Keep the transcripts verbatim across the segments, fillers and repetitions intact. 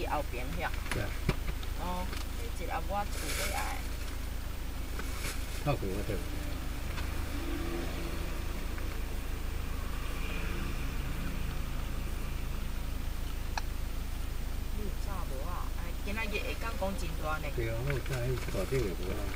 伫后边遐。 对。 哦，你一下我厝里爱。 靠近我这。 你有炸无啊？哎，今仔日下港讲真大呢。 对啊，我有炸迄大顶的无啊。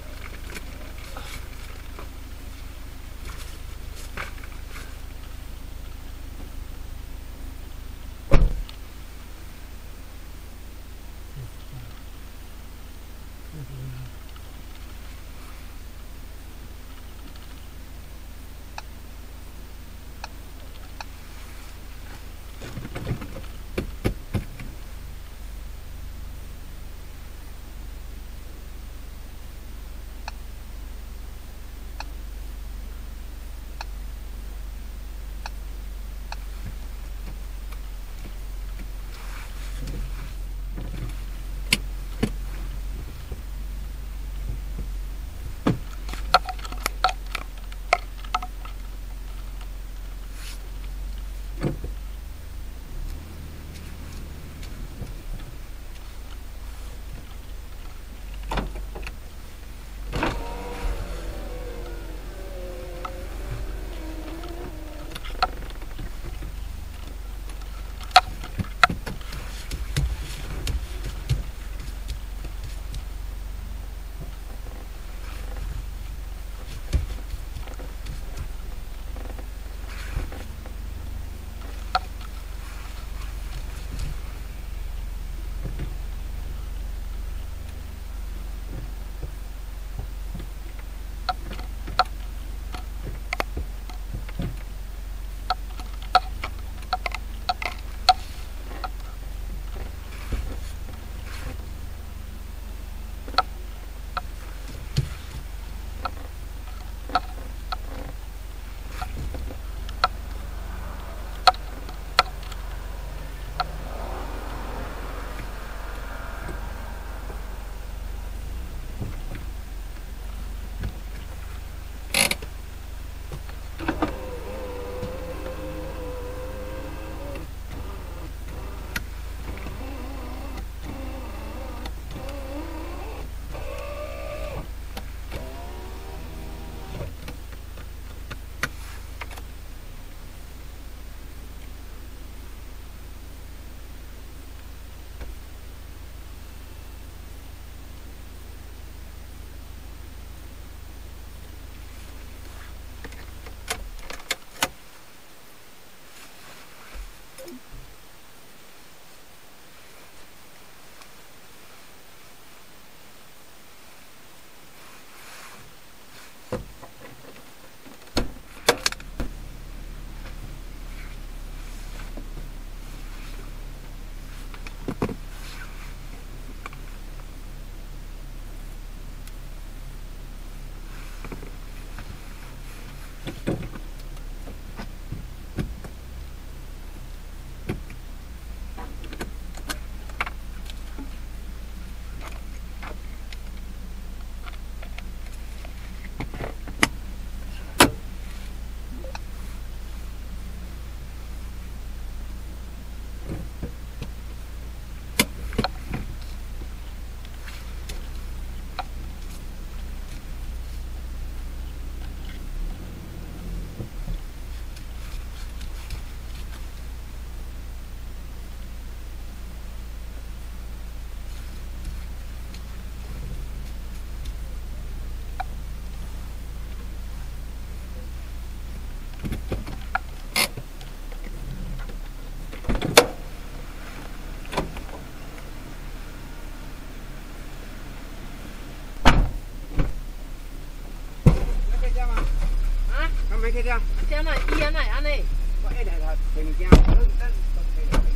没去掉。 这样哪伊安哪会安尼？ 我一来来摕物件，咱咱摕物件。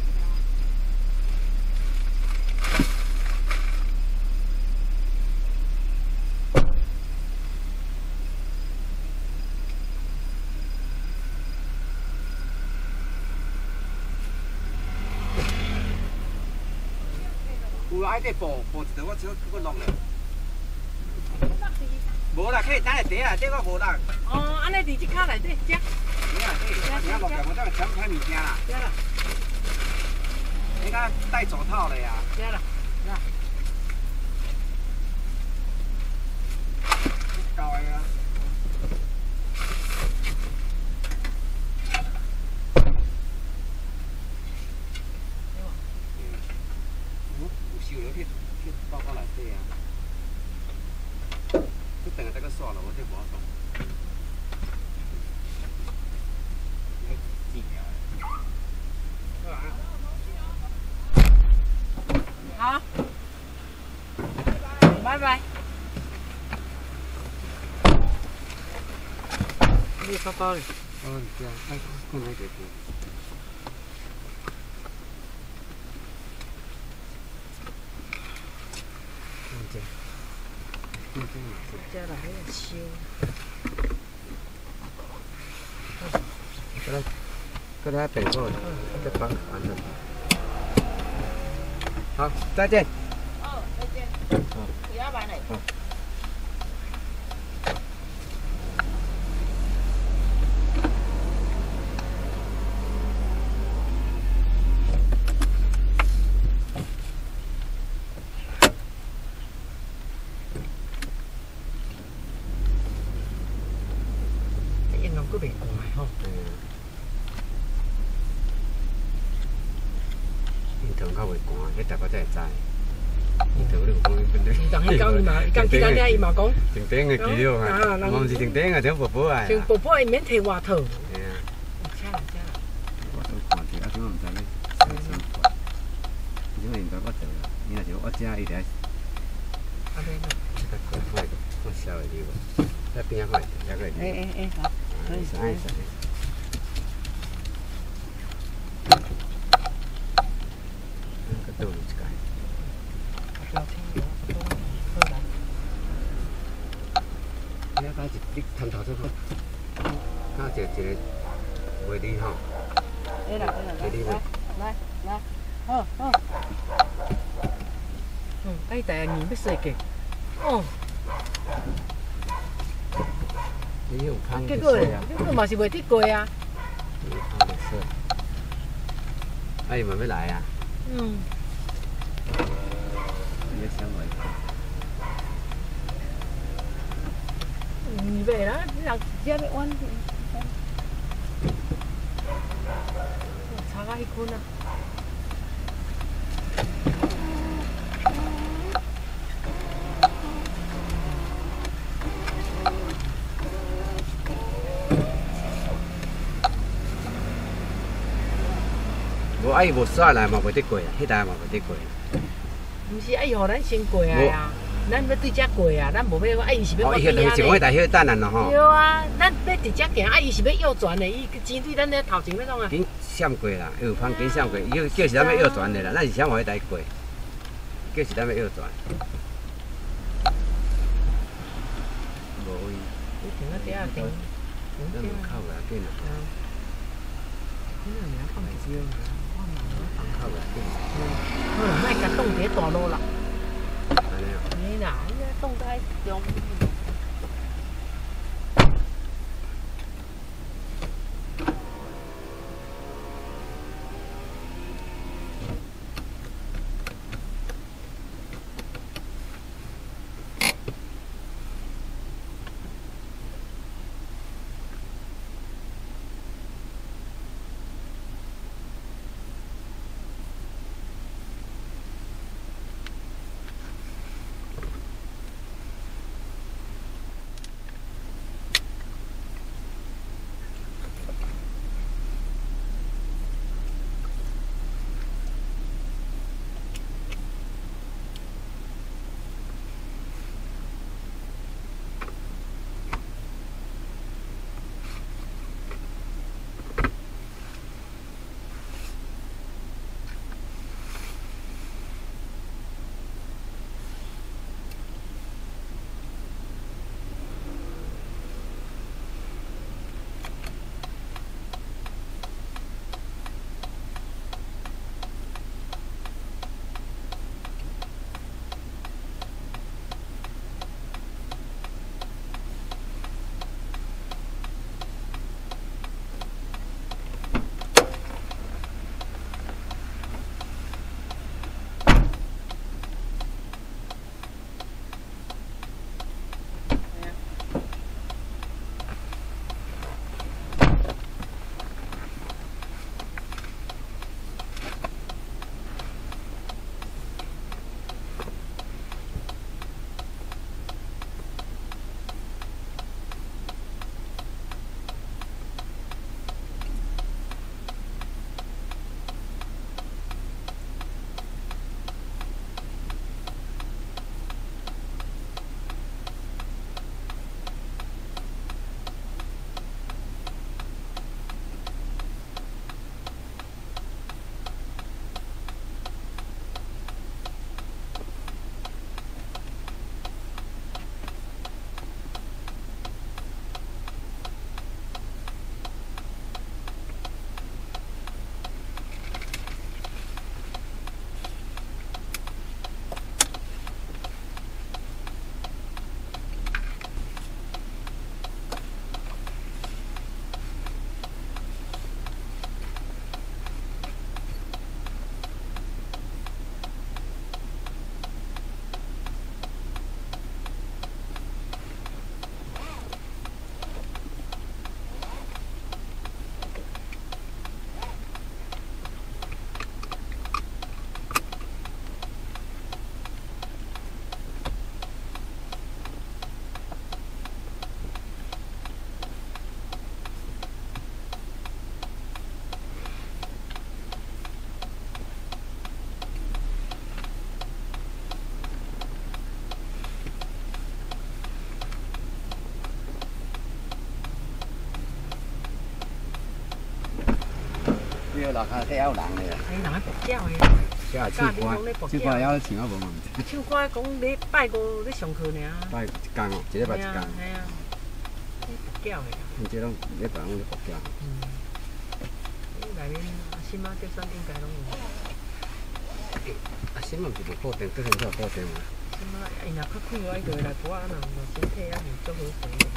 有啊，爱得补补一条，我只我弄咧。无啦，可以等下底啊，底我无啦。 哦，安尼伫即骹内底食。 底啊底，我今仔录起，我等下抢开物件啦。 对啦。 你看戴手套了呀。 这了，那搞呀。有收了去去包包内底啊。你等下再个刷了，我这无刷。 好，拜拜。你包包嘞？ 哦，这样，哎，刚才这个。这，这这。 这了还要修。 过来，过来北过，再帮完了。好，再见。 哦，再见。 嗯。 不要玩了。 嗯。 烟笼佫袂寒吼。 嗯。烟筒较袂寒，迄大家才会知。烟筒你有讲本地。 伊当伊讲伊嘛，伊讲其他遐伊嘛讲。 顶顶的肌肉啊，我毋是顶顶啊，像婆婆啊。 像婆婆伊免摕外套。 嘿啊。 车啦车啦。 我都看着，啊，怎我毋知咧？先先看。因为应该我做啦，伊若是我遮伊来。 啊免啦。 较快快，我烧会哩无？在边仔快，还可以。 哎哎哎，好。 可以，可以，可以。个倒入一间。 聊天有多好啦。 你啊，一你探头做好，看一一个卖你吼。 来啦来啦来来来，好好。嗯，哎，第二年要设计。哦。 你有芳结果咧，结果嘛是袂得过啊。 有芳就说，啊伊嘛要来啊。 嗯。 你要想袂？ 唔袂啦，你人只要稳定。查到迄困啊。 无啊伊无煞来嘛袂得过啊，迄台嘛袂得过。 毋是啊，伊互咱先过啊呀，咱要对遮过啊，咱无要啊，伊是要哦，伊迄等是讲迄台迄等人咯吼。 对啊，咱要直接行，啊，伊是要右转的，伊针对咱咧头前那种啊。 紧闪过啦，有芳紧闪过，伊叫是咱要右转的啦，咱是闪互迄台过，叫是咱要右转。无位。 你停到底下停。 咱门口袂要紧啦。 你那名放少啊？我嘛门口袂要紧。 好啦，莫甲冻伫大路啦。 安尼啊？ 你啦，你冻在中。 落骹底还有人咧。 哎，人咧搏鸟诶， 遐唱歌，唱歌了唱啊无嘛？ 唱歌讲你拜五你上课尔。 拜一工哦，一礼拜一工。 系啊，你搏鸟诶。 你这拢礼拜拢咧搏鸟。 嗯。内面阿新妈这算应该拢有。 阿新嘛毋是无固定，最近才有固定嘛。 新妈伊若较困我，伊就会来补啊，若若身体还是足好势。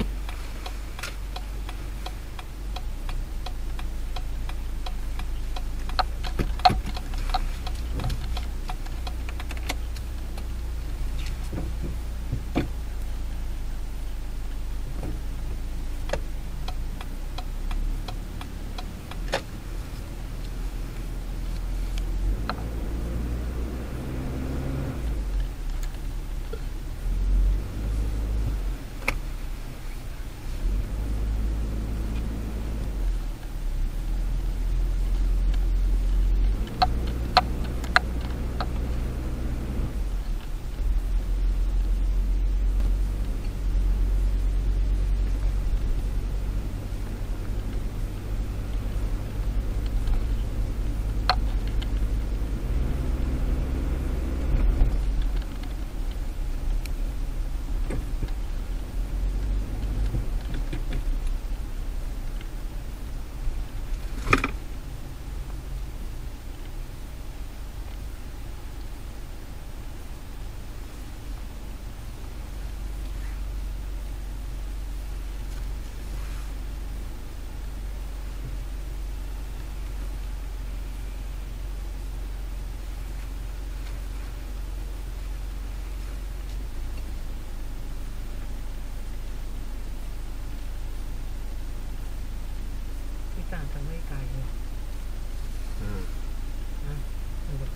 等等你加油。 嗯。 啊，有无？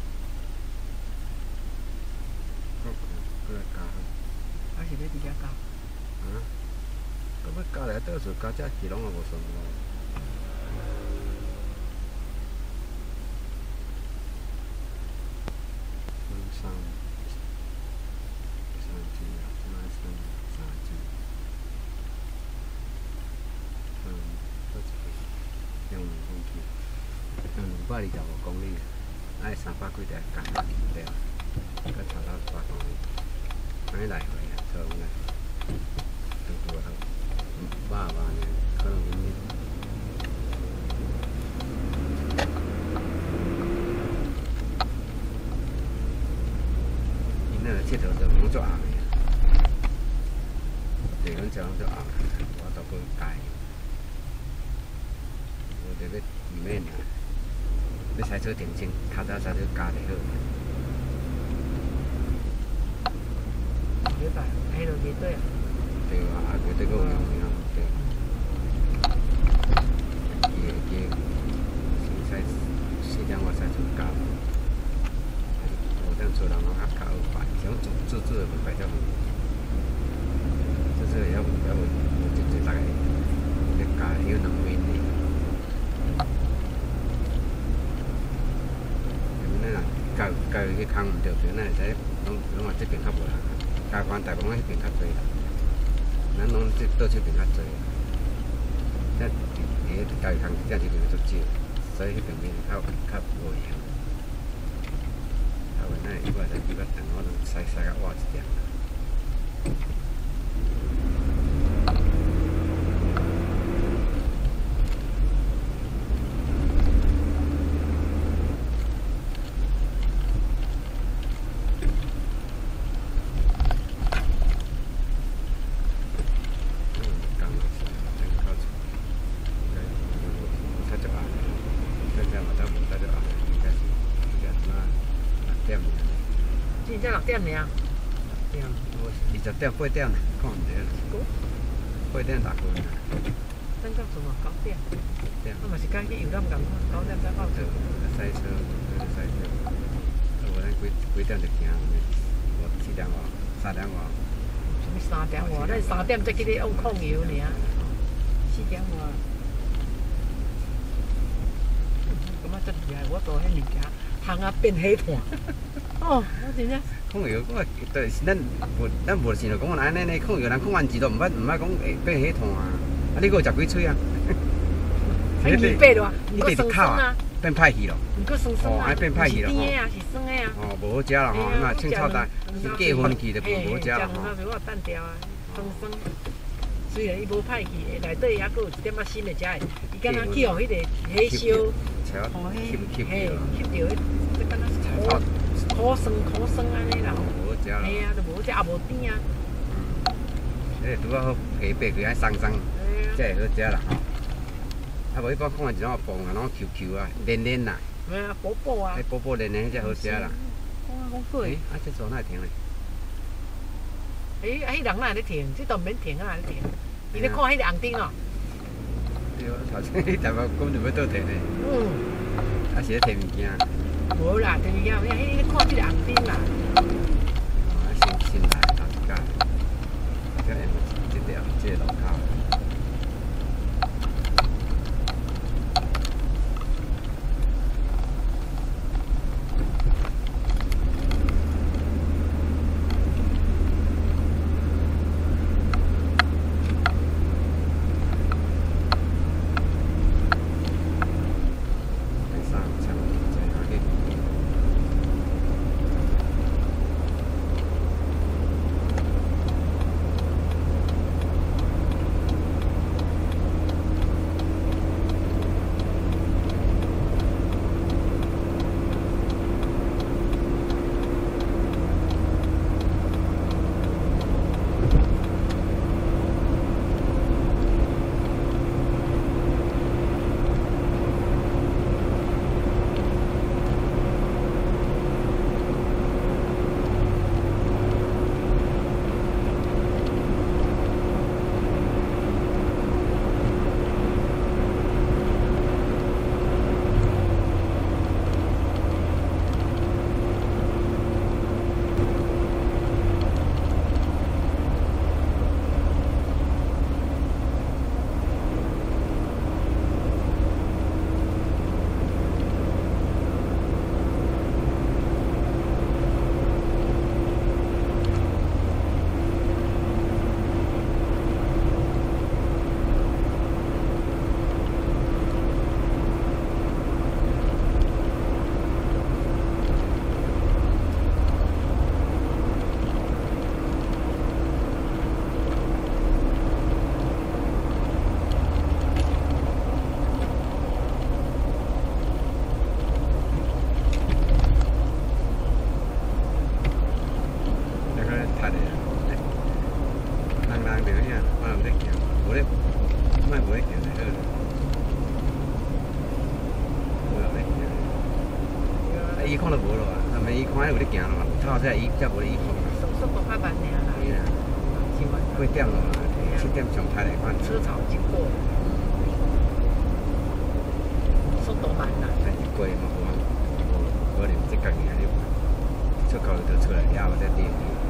搁搁来加。 还是要直接加？ 啊？搁要加来，倒数加只气拢也无算咯。三三斤啊，即摆三三斤。嗯，搁一个。两两公里，两百二十五公里，爱三百几台工对啊，佮差到八公里，安尼来回啊，差不多，拄拄好，百万呢，可能明年。因那个佚佗就拢足红的，地方食拢足红，我都不改。我这个里面啊，要采取定性，较早采取加就好。 明白，还有几对啊？ 对啊，啊，绝对够用啊，对。伊个鸡，先采四点我采取加，五点做人拢较较好办，像做做做的袂歹遮远，做做也无也无无直接大概咧加有两面的。教教去空毋着边，咱会使拢拢话这边较无人，加关大部分迄边较多啦。咱拢这倒这边较多，这伫教育空这这边足少，所以迄边面较较无闲。啊，原来伊话在比较长，我拢使使甲挖一点。 现在六点尔，对啊， 二十点八点，看唔着。八点六分啊。 等到什么九点？ 点。 我嘛是讲去游览咁看，九点才到。 赛车，赛车。啊，无咱几几点就行？我四点外，三点外。 什么三点外？咱三点才去咧往控油尔，四点外。咁啊，真厉害！我做迄物件，行啊变黑炭。哦，我真正。 控油，我就是咱无咱无想着讲安尼呢，控油人控完字都毋捌毋捌讲会变黑炭啊！啊，你搁有食几喙啊？ 还二百多啊！ 你得靠啊！ 变歹去咯。 毋过酸酸哦， 啊， 安变歹去咯吼。 甜的啊，是酸的啊。 哦，无好食啦吼，那凊草蛋，结婚去就无好食啦吼。 嘿，我蛋条啊，酸酸。虽然伊无歹去，内底还佫有一点仔新的食的，伊敢若去互迄个火烧， 哦，吸吸嘿， 着。 吸着，即敢若苦酸苦酸安尼啦。 无好食啦。 嘿啊，就无好食，也无甜啊。 嗯，迄个拄啊好鸡白佢爱松松，才会好食啦吼。啊，无迄个看一种薄啊，拢 Q Q 啊，黏黏啦。 哎呀，薄薄啊。 迄薄薄黏黏才好食啦。 讲啊讲过。 啊，这做哪会停咧？ 诶，啊，迄人哪会咧停？这都毋免停啊，咧停。伊咧看迄个红灯哦。 对啊，头先迄台目根本就要倒停咧。 嗯。 啊，是咧摕物件。 无啦，摕物件，迄迄咧看即个红灯啦。 啊，新新来头一届，这下这条这个路口。伊看都无咯啊，啊免伊看有咧行咯嘛，透早伊才无咧伊看。 速速度较慢尔啦。 是啊，八点咯嘛，七点上台来看。 车潮经过，速度慢啦。 但是过嘛无啊，无可能即家己安尼出口就出来了后再跌。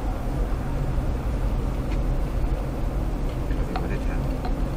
我在看。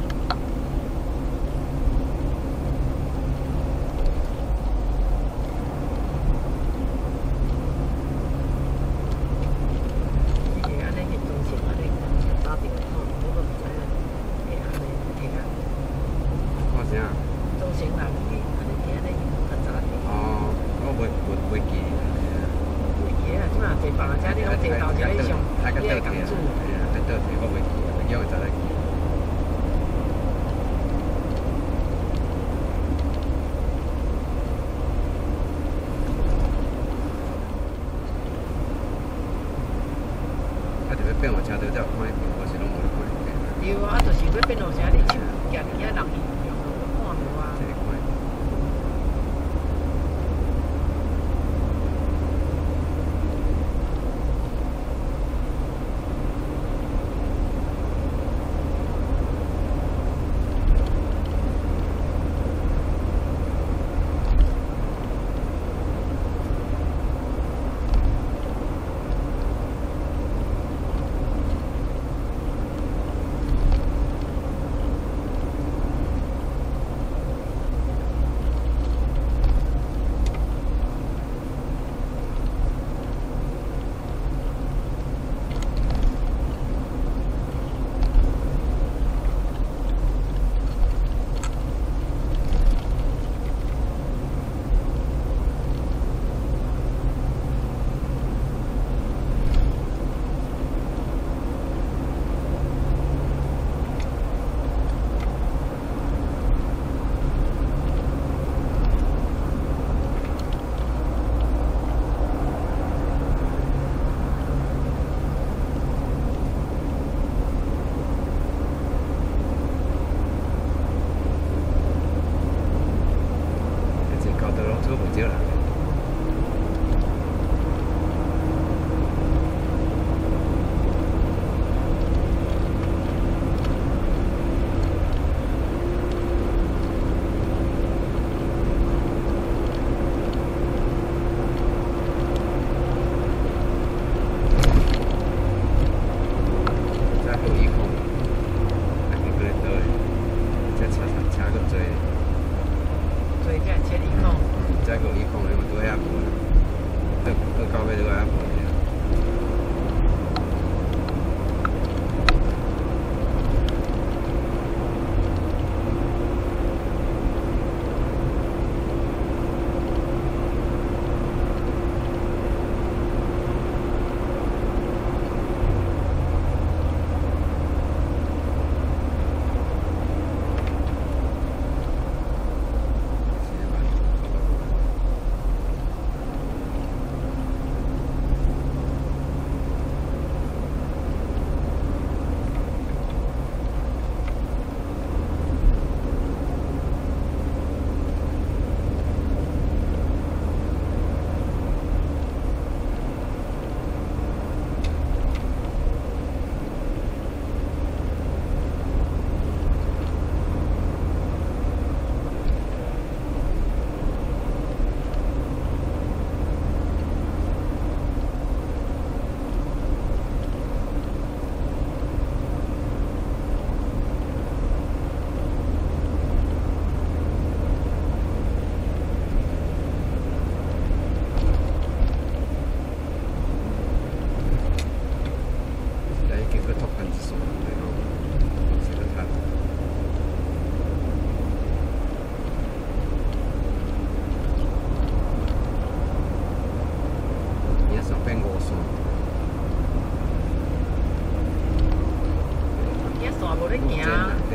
变换车道才有看，我是拢无咧看。 对啊，啊，就是要变路车，你手夹伫遐人去用，看无啊。 这个看。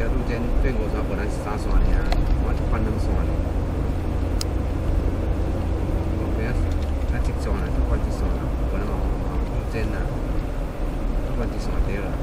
啊，路肩对五线本来是三线尔，换换两线。后边啊，啊一线啦，换一线啦，本来嘛嘛路肩啦，换一线对啦。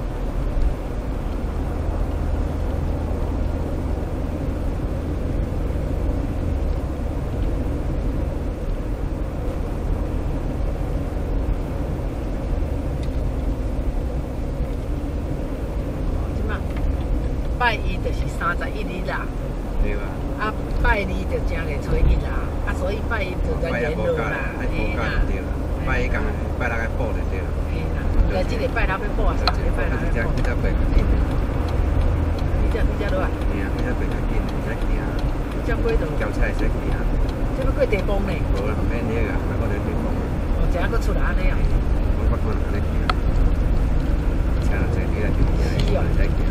拜一就是三十一日啦， 对吧？ 啊，拜二就正月初一啦，啊，所以拜一就人年落啦， 嘿啦，对啦，拜一工拜六个补就对啦。 嘿啦，来这个拜六要补啊，上个拜六要补。 你只袂较紧， 你只你只落啊？ 嘿啊，你只袂较紧，会使行。 你只过到， 交差会使行。 这要过地崩呢？ 无啦，免迄个，莫过来地崩。 哦，这还佫出来安尼啊？ 我我看安尼行，车若侪你来就行，会使行。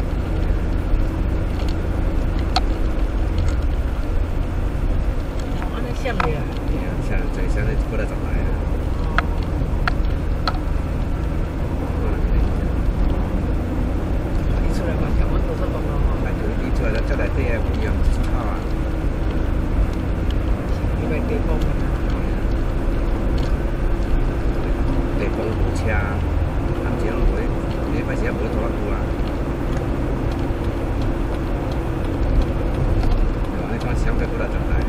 像的啊， 对啊，像最像的过来十来啊。 你出来嘛，条阮高速公路吼。 啊，就你出来了，这内底的不一样出口啊。 因为地方啊。 地方无车，暗时拢无，你摆时也无拖拉机啊。对吧？你看相对过来十来。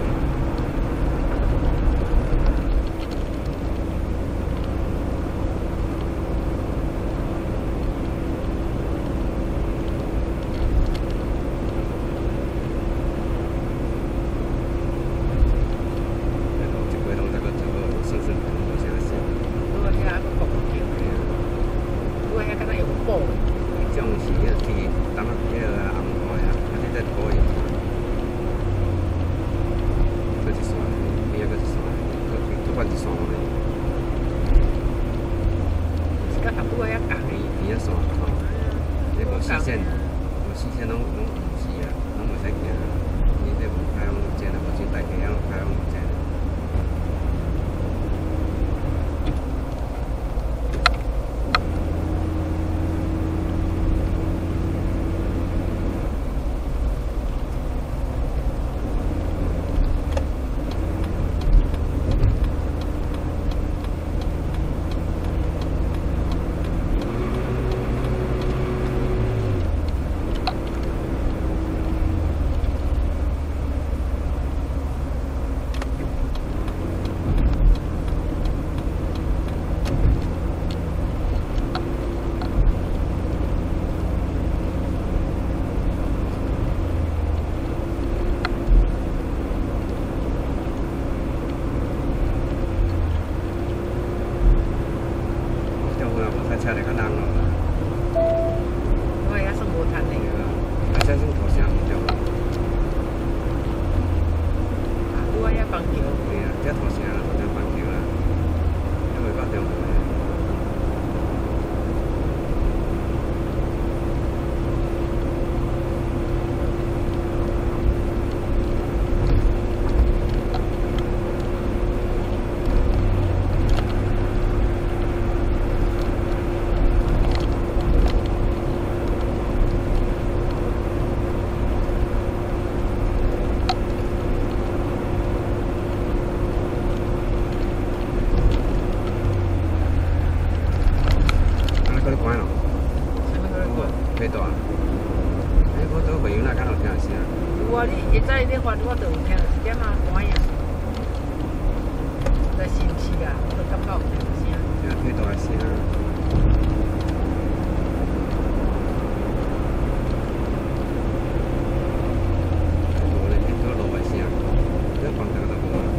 车来较人咯。 我也算无趁的。 啊，这算大声唔对啦。 啊，我也放桥。 对啊，这大声啦，大声放桥啦，还袂到中午的。 我就有听到一点仔关呀，在新市啊，我就感觉有听声。 对啊，听大声。无咧，听到路的声，这房顶都无啊。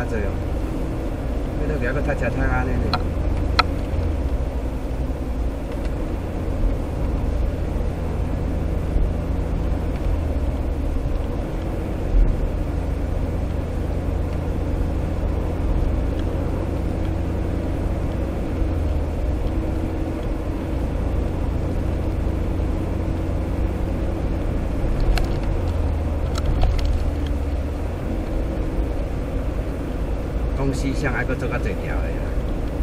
较济哦。迄落边个太车太安尼呢？东西向还阁做较侪条的啦。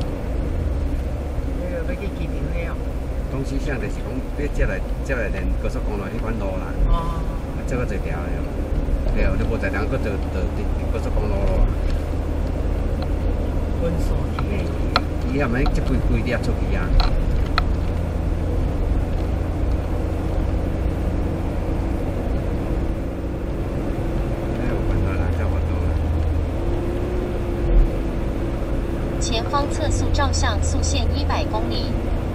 你要去机场了。 东西向就是讲，你接来接来连高速公路迄款路啦， 哦。 啊做较侪条的哦。对哦，你无在人阁做做高速公路咯。 分数题的。 伊也免即规规粒出去啊。 前方测速照相，速限一百公里。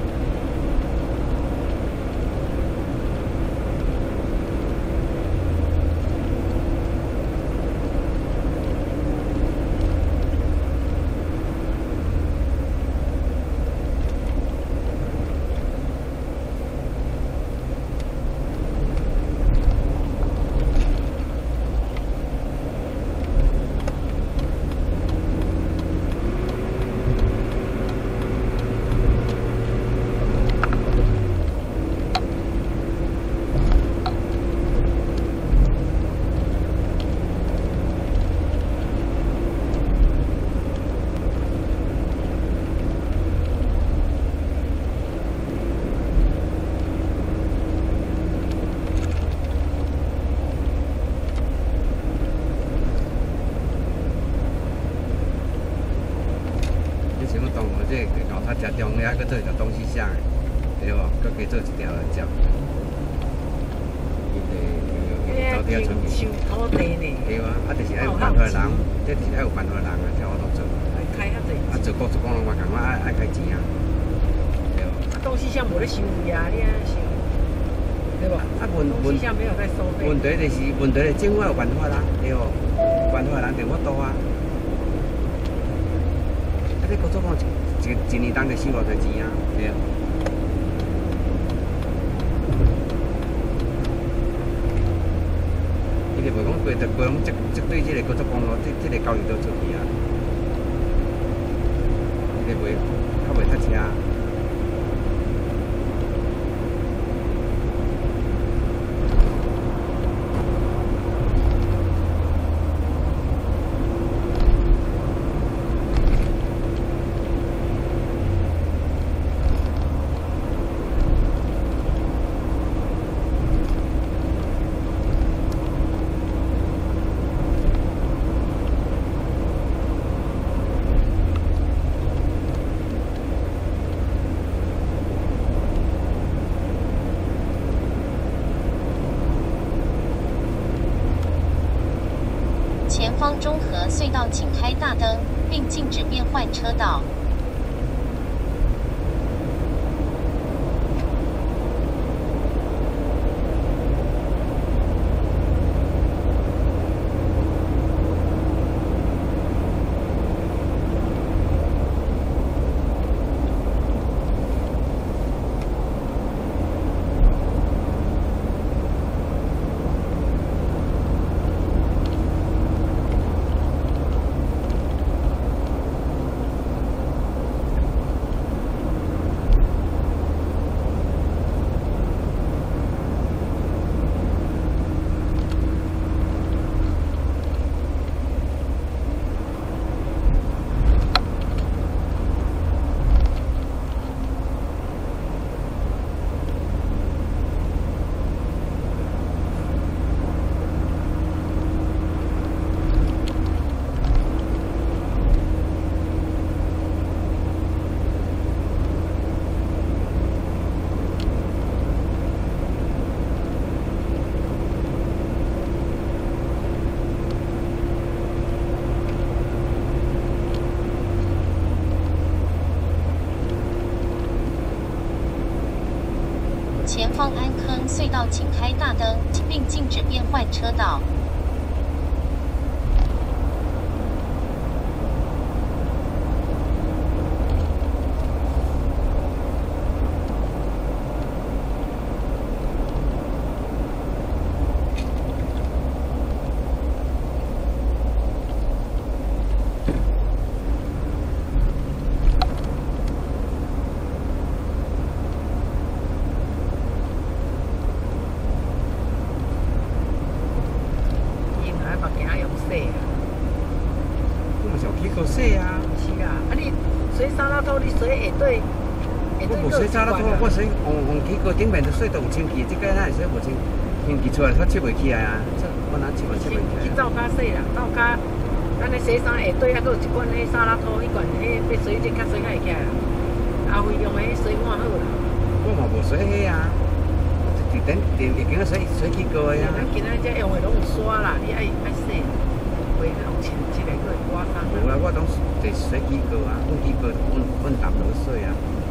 这后头食中遐，搁做一条东西向的，对无？搁加做一条接。伊个走底出去。 收土地呢？ 对啊，啊，就是爱有办法的人，这就是爱有办法的人啊，才好当做。 开较济。 啊，做高速公路嘛，共我爱爱开钱啊，对无？ 啊，东西向无咧收费啊，你安收，对无？啊，问东西向没有在收费。 问题就是问题，政府有办法啦，对无？有办法的人就我多啊。啊，你高速公路一一年当就收偌侪钱啊，对。伊就袂讲规着规拢即即对即个高速公路即即个交易都出去啊，伊就袂较袂塞车。 前方中和隧道请开大灯，并禁止变换车道。前方安坑隧道请开大灯，并禁止变换车道。 水沙拉土，你水下底，下底我无洗衫啦，我洗往往起锅顶面就水都有清气，即个哪会洗无清？清气出来较吸袂起来啊！我哪吸嘛吸袂起来。 去灶骹洗啦，灶骹，咱咧洗衫下底还佫有一罐迄沙拉土，迄罐迄要水即较水较会起来啦。阿辉用的迄水满好啦。 我嘛无洗迄啊，伫顶电已经洗洗起锅的啊。 咱今仔只用的拢有刷啦，你爱爱洗，袂迄种清起来佫会刮伤。 无啦，我拢是洗起锅啊，阮起锅阮阮淡落水啊。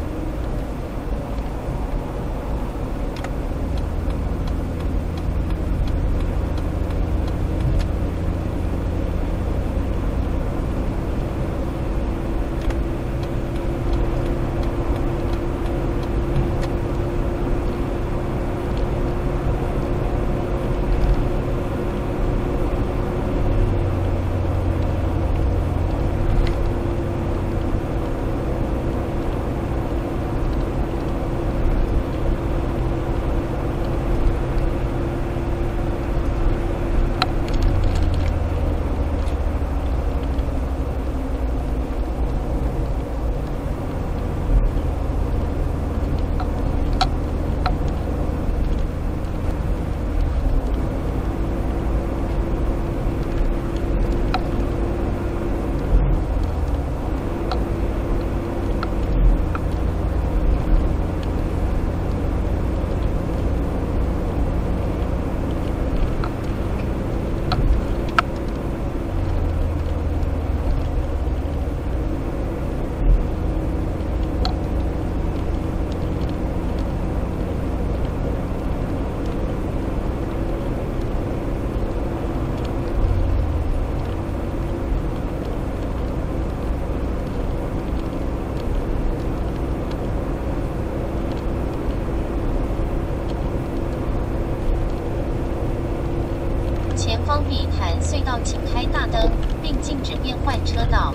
前方碧潭隧道，请开大灯，并禁止变换车道。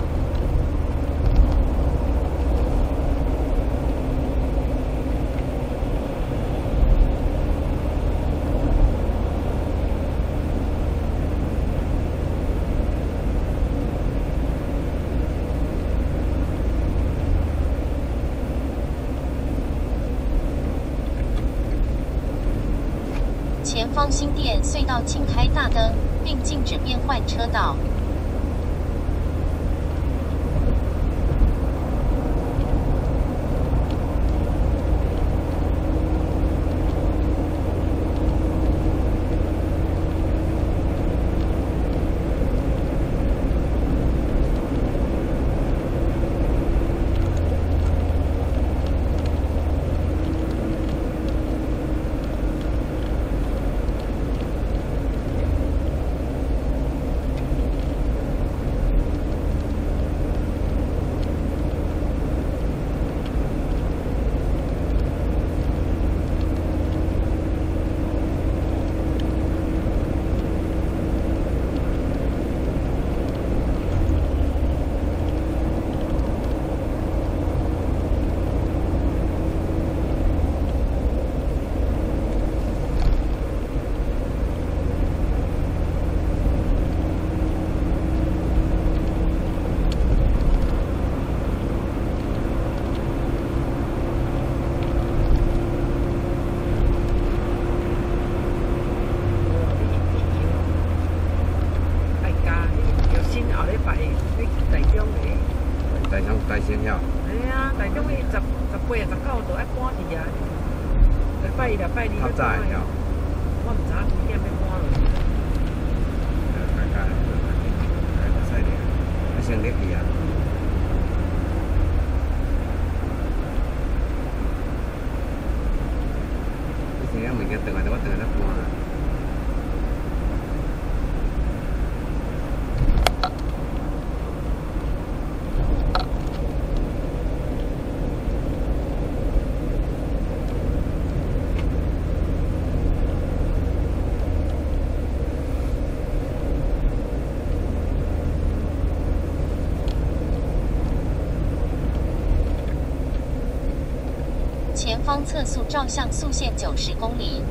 前方新店隧道，请开大灯，并禁止变换车道。 大仙晓。 哎呀，大中伊十十八、十九度爱搬去啊，来拜一来拜二。较早会晓。 我毋知影几点要搬落。 大家，大家赛点，要先入去啊。你现在物件等下，我等下再搬啊。 前方测速照相速限九十公里。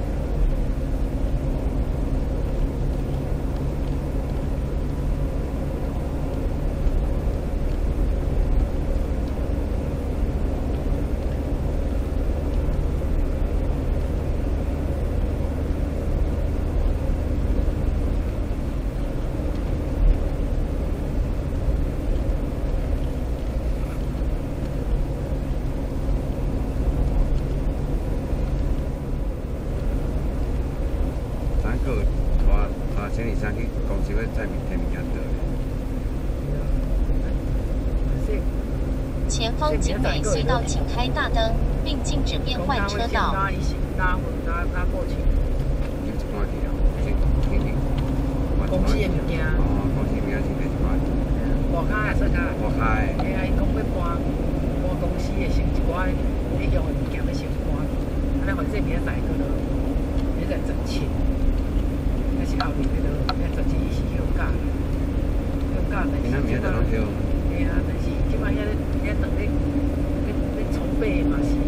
方景美隧道请开大灯，并禁止变换车道。 拉一拉拉拉过去。 有一半去啊，先先先。 公司的物件。 哦，公司物件是第一半。 外卡还是卡？ 外卡的。 哎呀，伊讲要搬搬公司的先一寡迄用的物件要先搬，安尼反正明仔载个咯，明仔载十七，那是后面迄落，明仔十七是休假，休假但是即摆，哎呀，但是即摆遐咧遐等咧咧咧筹备嘛是，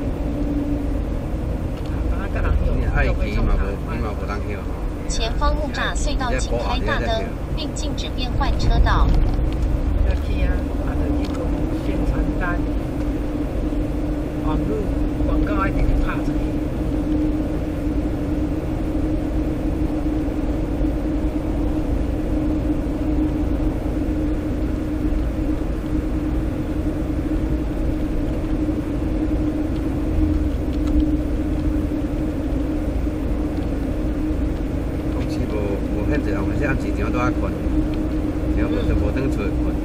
当啊甲人用，都会创啥？ 前方木栅隧道请开大灯，并禁止变换车道。 要去啊，啊，就去做宣传单，网络广告一定是拍出去。 这暗时场都爱困，然后就无当出去困。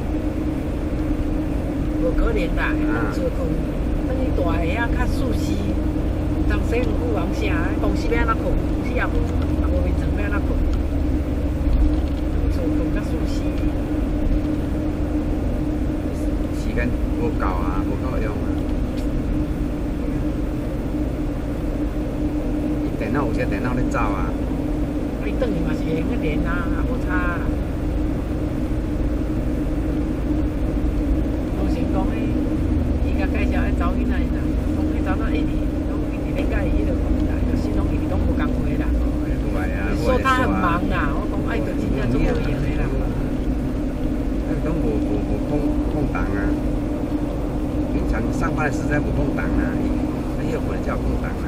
无可能啦，出去困，等于大个遐较舒适，人生有王啥？公司要安怎困？公司也无也无眠床要安怎困？出去困较舒适。 时间无够啊，无够用啊。电脑有些电脑咧走啊。 伊转去嘛是会用个连啊，也无差啦。当时讲迄，伊甲介绍迄查某囡仔啦，讲迄查某一直拢一直咧甲伊迄落讲啦，就是拢一直拢无共话啦。说他很忙啦，我讲哎，就真正做无闲的啦。 拢无无无空空档啊，平常上班的时间无空档啊，伊有可能叫空档啊。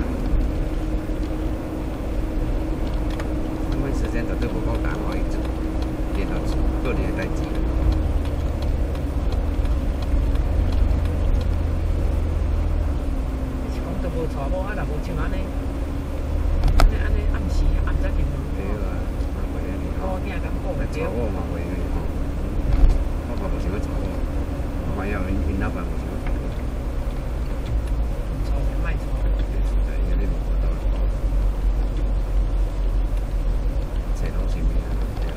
时间绝对无够档可以做，连到个人的代志。是讲都无娶某，啊，若无像安尼，安尼安尼暗时暗早就无。对啊，嘛袂安尼吼。囝敢顾袂着。娶某嘛袂安尼吼，我嘛无想要娶某，我反正因因老板无想要娶我。 娶就莫娶。 对，因为你无法度。这拢是命，对。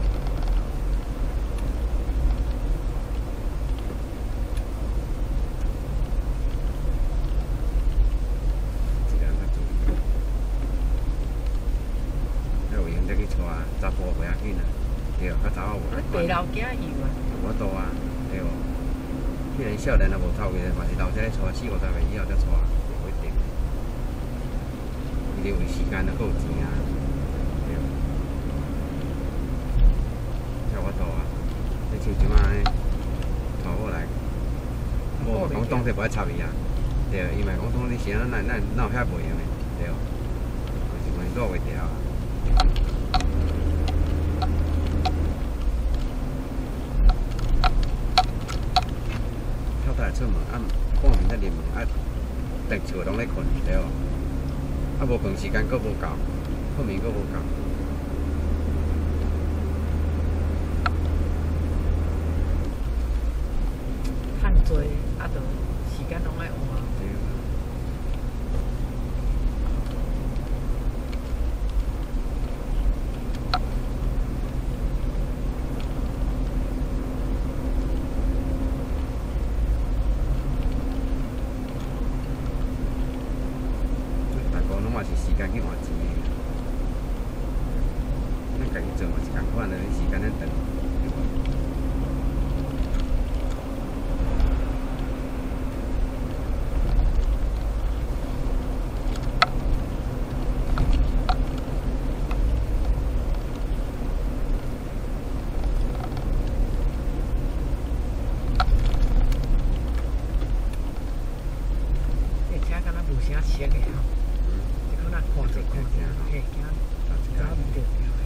这个较注意。要有闲再去娶，查甫袂要紧啊，对，较查某无。 啊，地老囝有啊。 我多啊，对。既然少年也无透过，嘛是老些咧娶，四五十岁以后才娶，无一定。伊得为时间都够有钱啊，对。我多啊，你像即摆娶某来，无讲当时无爱插伊啊，对，伊嘛讲当你时啊，咱咱哪有遐袂用的，对，就是讲做袂调啊。跳出来出门，啊，半暝才入门，啊，等厝拢咧困，对，啊，无饭时间佫无够，困眠佫无够。 做啊，就时间拢爱换。 大哥，拢嘛是时间去换钱的，咱家己做嘛是共款的，时间咱等。 啥色的吼，你可能看者看者，嘿，惊，找唔着条的。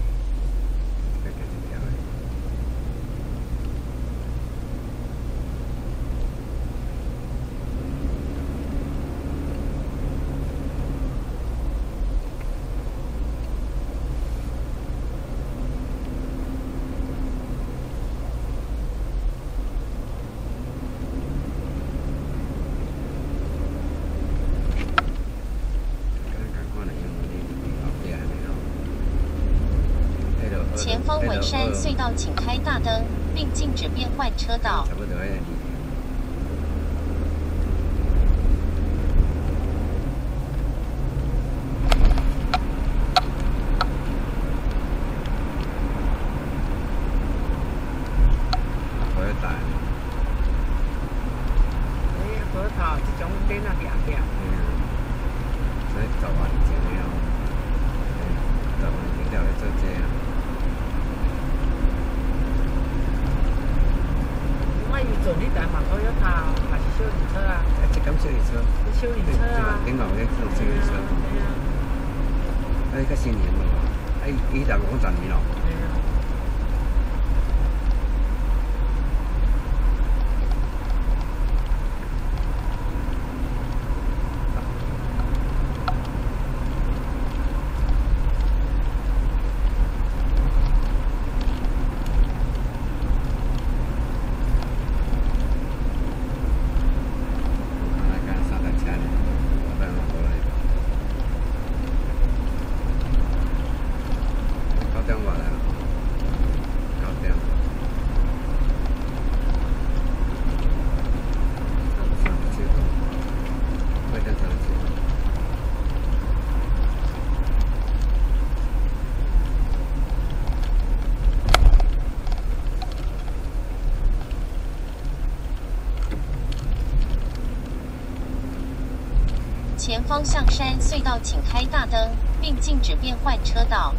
方文山隧道请开大灯，并禁止变换车道。 差不多迄个。 前方象山隧道请开大灯，并禁止变换车道。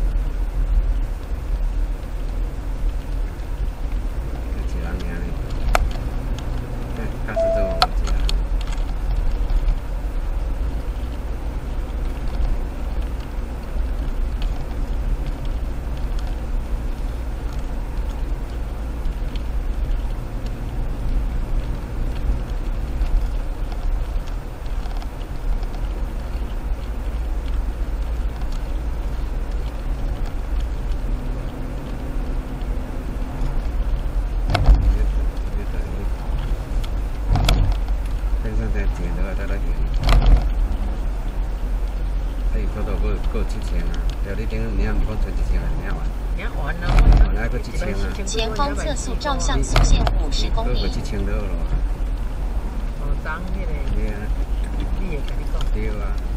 前方测速照相速限五十公里。 过一千多咯。 哦，涨迄个，你会甲你讲。 对啊。